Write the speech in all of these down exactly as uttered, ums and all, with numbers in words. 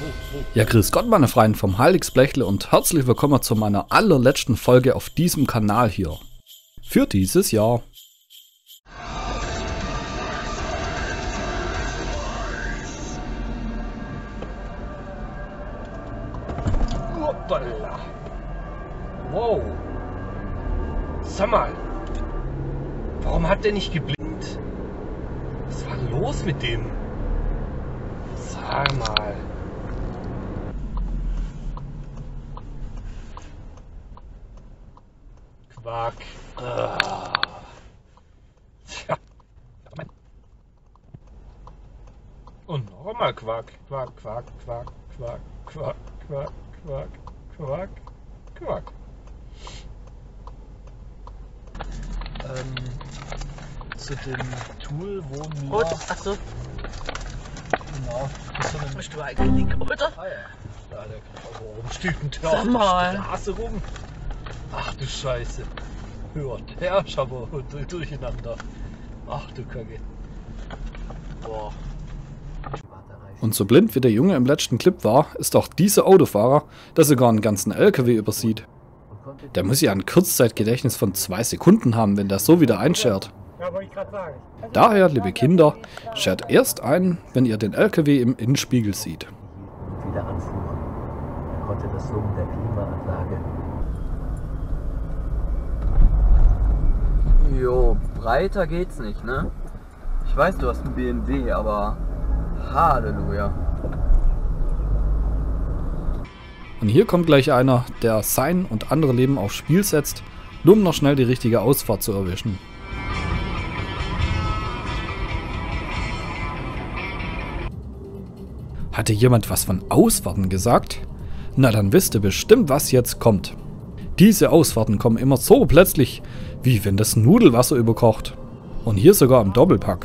Ja, grüß Gott, meine Freunde vom Heiligsblechle und herzlich willkommen zu meiner allerletzten Folge auf diesem Kanal hier. Für dieses Jahr. Hoppala. Wow. Sag mal. Warum hat der nicht geblinkt? Was war los mit dem? Sag mal. Quark. Ah. Tja. Und noch einmal Quark. Quark, Quark, Quark, Quark, Quark, Quark, Quark, Quark, Quark. Ähm, zu dem Tool, wo wir... Und, achso, Genau. bist du eigentlich, oder? Ah ja. Ja, der warum steht denn der Sag auf der mal. Straße rum? Ach du Scheiße. Hört, der ist aber durcheinander. Ach du Kacke. Boah. Und so blind wie der Junge im letzten Clip war, ist auch dieser Autofahrer, der sogar einen ganzen L K W übersieht. Der muss ja ein Kurzzeitgedächtnis von zwei Sekunden haben, wenn der so wieder einschert. Ja, wollte ich gerade sagen. Daher, liebe Kinder, schert erst ein, wenn ihr den L K W im Innenspiegel seht. Und wieder anfuhren. Er konnte das Summen der Klimaanlage. Jo, breiter geht's nicht, ne? Ich weiß, du hast einen B M W, aber Halleluja. Und hier kommt gleich einer, der sein und andere Leben aufs Spiel setzt, nur um noch schnell die richtige Ausfahrt zu erwischen. Hatte jemand was von Ausfahrten gesagt? Na, dann wisst ihr bestimmt, was jetzt kommt. Diese Ausfahrten kommen immer so plötzlich, wie wenn das Nudelwasser überkocht. Und hier sogar im Doppelpack.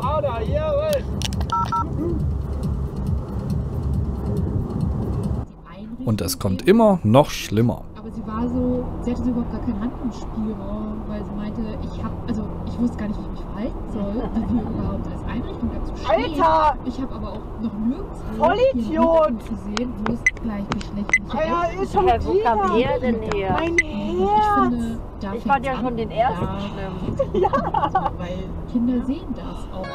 Und es kommt immer noch schlimmer. Aber sie war so, sie hatte so überhaupt gar keinen Handlungsspielraum, weil sie meinte, ich hab, also ich wusste gar nicht, wie ich mich verhalten soll, wie wir überhaupt als Einrichtung dazu stehen. Alter! Ich habe aber auch noch nirgendwo Vollidiot! gesehen, wo es gleichgeschlechtliche Ah ja, Ärzte ist schon gibt. Wo kam wieder. er denn her? Mein Ich Herz! finde, da Ich fand ja fängt's schon an, den ersten da- schlimm. Also, weil Kinder sehen das auch.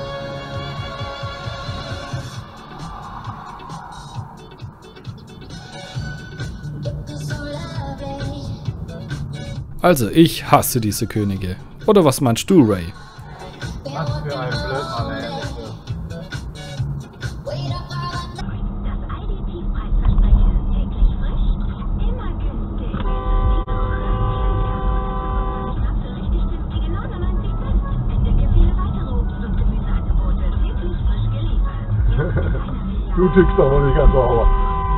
Also ich hasse diese Könige. Oder was meinst du, Ray? Was für ein Blödmann, ey. Das Aldi-Tiefpreisversprechen. Täglich frisch, immer günstig. Richtig günstige neunundneunzig Cent. Entdecke viele weitere Obst- und Gemüseangebote. Täglich frisch geliefert. Du tickst aber nicht ganz sauber.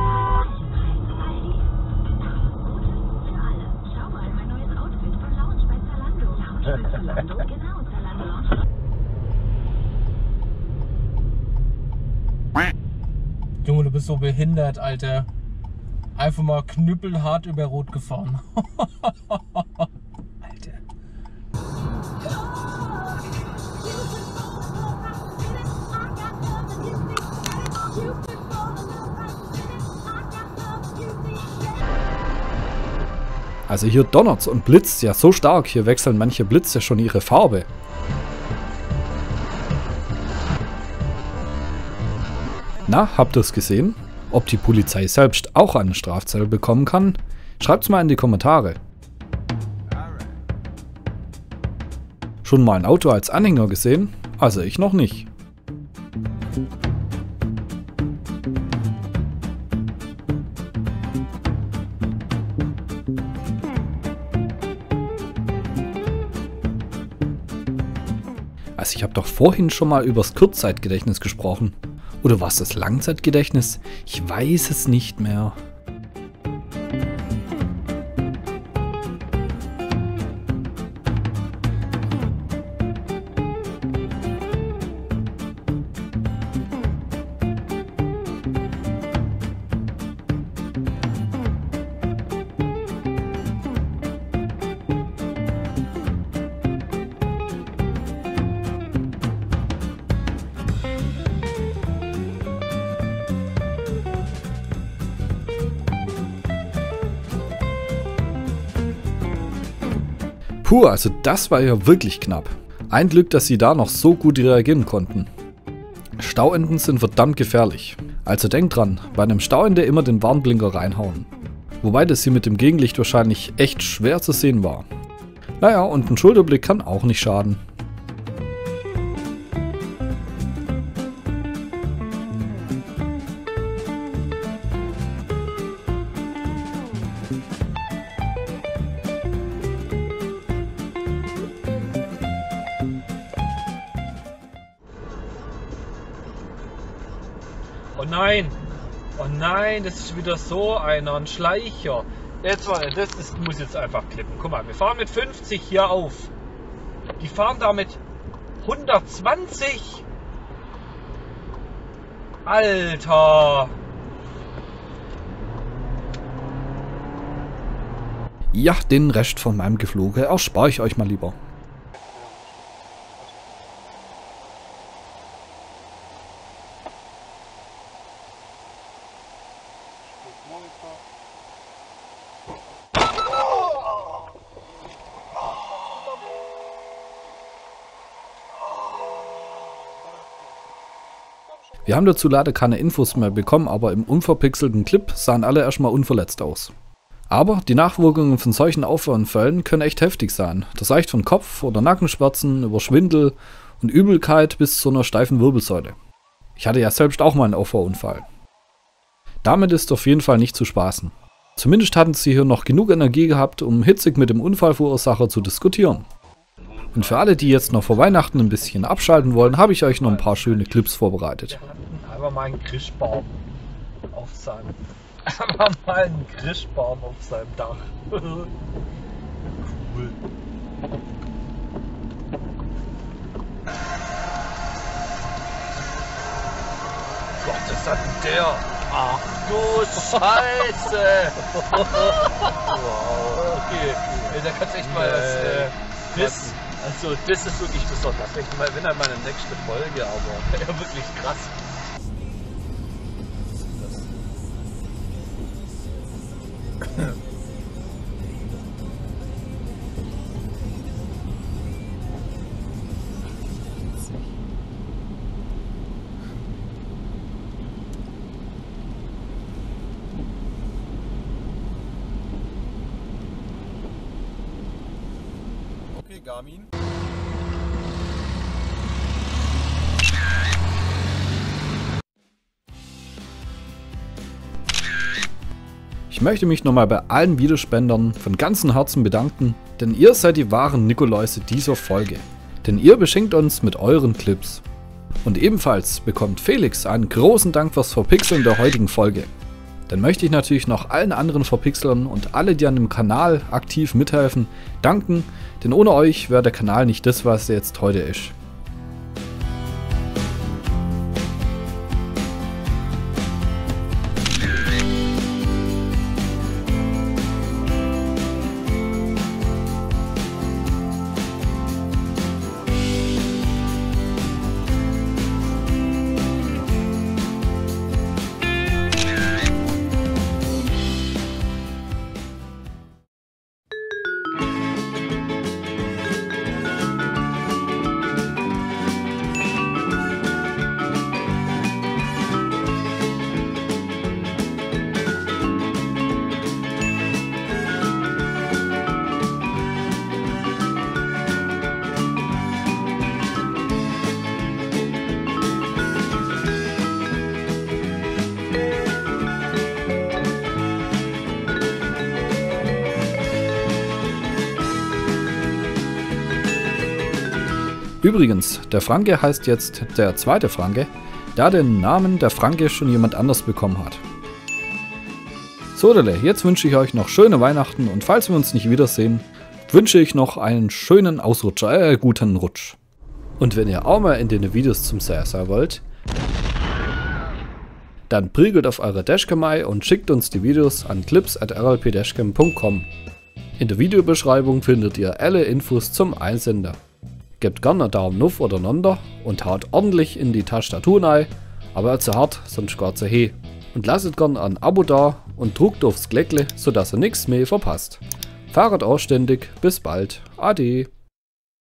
Schau mal, mein neues Outfit von Lounge bei Zalando. Lounge bei Zalando, genau, Zalando Lounge. Junge, du bist so behindert, Alter. Einfach mal knüppelhart über Rot gefahren. Alter. Also hier donnert's und blitzt ja so stark, hier wechseln manche Blitze schon ihre Farbe. Na, habt ihr's gesehen? Ob die Polizei selbst auch einen Strafzettel bekommen kann? Schreibt's mal in die Kommentare. Schon mal ein Auto als Anhänger gesehen? Also ich noch nicht. Also ich habe doch vorhin schon mal übers Kurzzeitgedächtnis gesprochen. Oder war es das Langzeitgedächtnis? Ich weiß es nicht mehr. Puh, also das war ja wirklich knapp. Ein Glück, dass sie da noch so gut reagieren konnten. Stauenden sind verdammt gefährlich. Also denkt dran, bei einem Stauende immer den Warnblinker reinhauen. Wobei das hier mit dem Gegenlicht wahrscheinlich echt schwer zu sehen war. Naja, und ein Schulterblick kann auch nicht schaden. Oh nein! Oh nein, das ist wieder so einer, ein Schleicher. Jetzt mal, das ist, muss jetzt einfach klippen. Guck mal, wir fahren mit fünfzig hier auf. Die fahren da mit hundertzwanzig. Alter! Ja, den Rest von meinem Gefloge erspare ich euch mal lieber. Wir haben dazu leider keine Infos mehr bekommen, aber im unverpixelten Clip sahen alle erstmal unverletzt aus. Aber die Nachwirkungen von solchen Auffahrunfällen können echt heftig sein. Das reicht von Kopf- oder Nackenschmerzen über Schwindel und Übelkeit bis zu einer steifen Wirbelsäule. Ich hatte ja selbst auch mal einen Auffahrunfall. Damit ist auf jeden Fall nicht zu spaßen. Zumindest hatten sie hier noch genug Energie gehabt, um hitzig mit dem Unfallverursacher zu diskutieren. Und für alle, die jetzt noch vor Weihnachten ein bisschen abschalten wollen, habe ich euch noch ein paar schöne Clips vorbereitet. Einfach mal einen Christbaum auf seinem, einfach mal einen Christbaum auf seinem Dach. Cool. Gott, das hat der. Ach du Scheiße! Wow. Okay, ey, da kannst du echt mal das. Äh, das also, das ist wirklich besonders. Ich mal, wenn er meine nächste Folge, aber ja, wirklich krass. Okay, Garmin. Ich möchte mich nochmal bei allen Videospendern von ganzem Herzen bedanken, denn ihr seid die wahren Nikoläuse dieser Folge. Denn ihr beschenkt uns mit euren Clips. Und ebenfalls bekommt Felix einen großen Dank fürs Verpixeln der heutigen Folge. Dann möchte ich natürlich noch allen anderen Verpixlern und alle, die an dem Kanal aktiv mithelfen, danken, denn ohne euch wäre der Kanal nicht das, was er jetzt heute ist. Übrigens, der Franke heißt jetzt der zweite Franke, da den Namen der Franke schon jemand anders bekommen hat. So, jetzt wünsche ich euch noch schöne Weihnachten und falls wir uns nicht wiedersehen, wünsche ich noch einen schönen Ausrutscher, äh, guten Rutsch. Und wenn ihr auch mal in den Videos zum C S I wollt, dann prügelt auf eure Dashcam ein und schickt uns die Videos an clips at r l p dashcam punkt com. In der Videobeschreibung findet ihr alle Infos zum Einsender. Gebt gerne einen Daumen auf oder runter und haut ordentlich in die Tastatur rein, aber zu hart, sonst geht's he. Und lasst gerne ein Abo da und druckt aufs Glöckle, sodass ihr nichts mehr verpasst. Fahret ausständig. Bis bald. Ade.